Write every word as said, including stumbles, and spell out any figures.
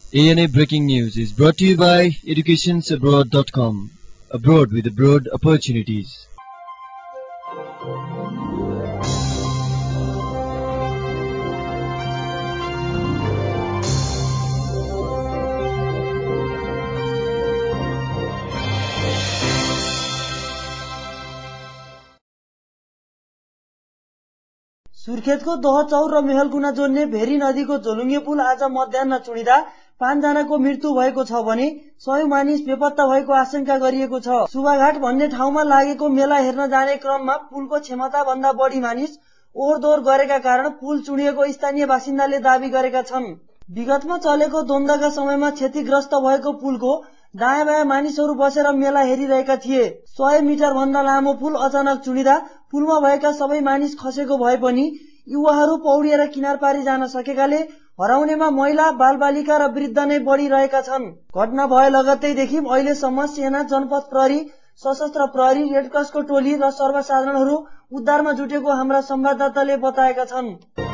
A N A Breaking News is brought to you by educations abroad dot com. Abroad with abroad opportunities. सुर्खेतको Dahachaur र मेहलकुना जोड्ने very नदीको झोलुङ्गे पुल आज मध्याह्न चुडिदा पाँच जनाको मृत्यु भएको छ भने सय मानिस बेपत्ता भएको आशंका गरिएको छ। सुबाघाट भन्ने ठाउँमा लागेको मेला हेर्न जाने क्रममा पुलको क्षमता भन्दा बढी मानिस ओहोरदोहोर गरेका कारण पुल चुडिएको स्थानीय बासिन्दाले दावी गरेका छन्। विगतमा चलेको द्वन्द्वका समयमा क्षतिग्रस्त भएको पुलको दायाँ बायाँ मानिसहरू बसेर मेला हेरिरहेका थिए। सय मिटर भन्दा लामो पुल अचानक चुडिदा पुलमा भएका सबै मानिस खसेको भए पनि युवाहरू पौडिएर किनार पारी जान सकेकाले हराउनेमा महिला, बालबालिका र वृद्ध नै बढी रहेका छन्। घटना भए लगत्तैदेखि अहिलेसम्म सेना, जनपद प्रहरी, सशस्त्र प्रहरी, रेडक्रसको टोली र सर्वसाधारणहरू उद्धारमा जुटेको हाम्रा संवाददाताले बताएका छन्।